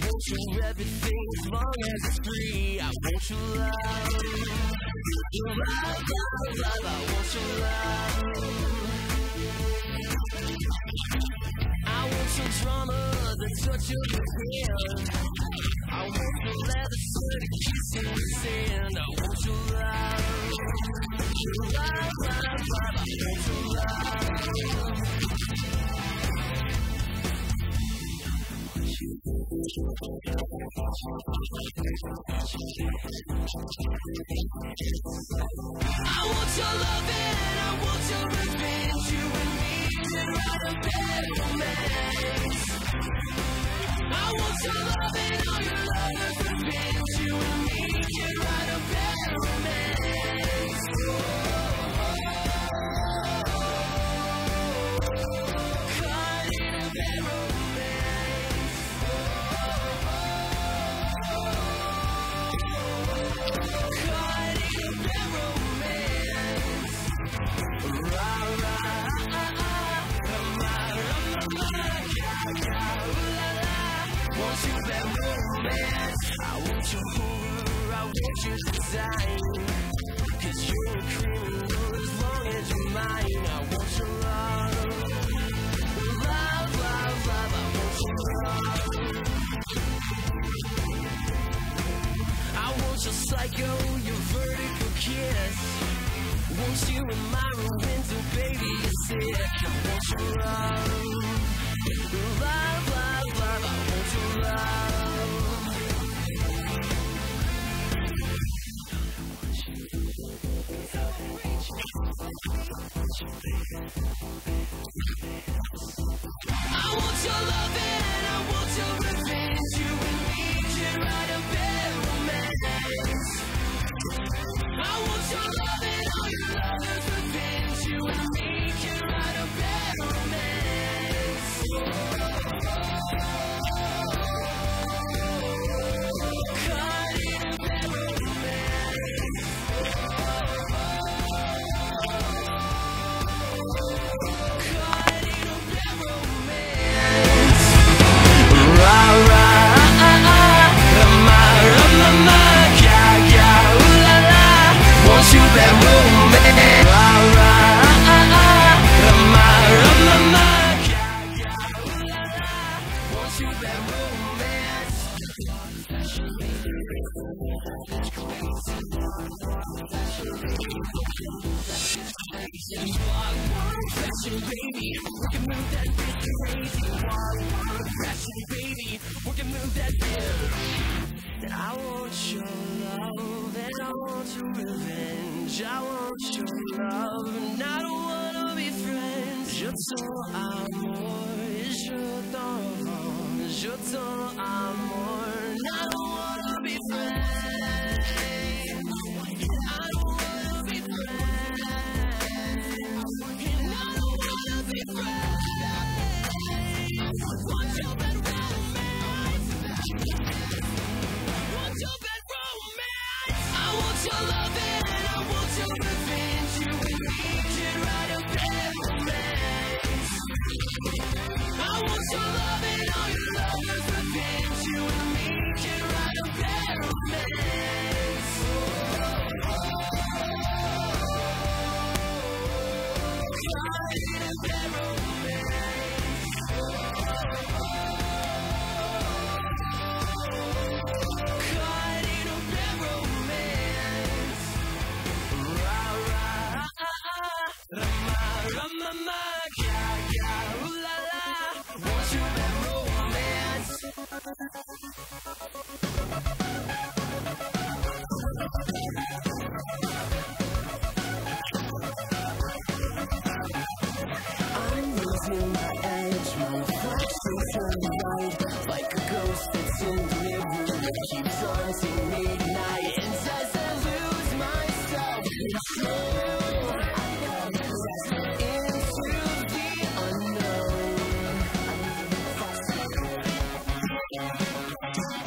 want your everything as long as it's free. I want your love. Love, love, love, I want your love. I want your drama, the touch of your hand. I want your leather sweater kiss in the sand. I want your love. Love, love, love, I want your love. I want your love and I want your revenge. You and me can write a better romance. I want your love and all your lovers revenge. You and me can write a better romance. Caught in a bad romance. Caught in a bad romance. Rah, rah, want you bad romance. I want your horror, I want your design. Cause you're a criminal as long as you're mine. I want your love. Love, love, love, I want your love. I want your psycho, your vertical kiss. Want you in my ruin, so baby you're sick. I want your love. Love, love, love, I want your love. I want your love and I want your revenge. You and me can write a better romance. I want your love and all your lovers revenge. You and me can write a better romance. Caught in a bad romance. Caught in a bad romance. Rah, rah, rama, rama, ya, ya, ooh la la. Want you bad romance. Rah, rah, rama, rama, ya, ya, ooh la la. Want you bad romance. Fashion baby, we can move that bitch crazy. Fashion baby, we can move that bitch. And I want your love, and I want your revenge. I want your love, and I don't wanna be friends. Je ton amour, je ton amour, and I don't wanna be friends. I don't wanna be friends. And I don't wanna be friends. Want your bad romance. Want your bad romance. I want your love and I want your revenge. You and me can write a bad romance. I want your love and all your lovers revenge. You and me can write a bad romance. Caught in a bad romance. Caught in a bad romance. Rah, rah, rama, rama, ya, ya, ooh la la. Want you bad romance. I'm losing my edge, my reflection turns white, like a ghost that's in the mirror that keeps haunting me at night. And as I lose my self-control, into the unknown.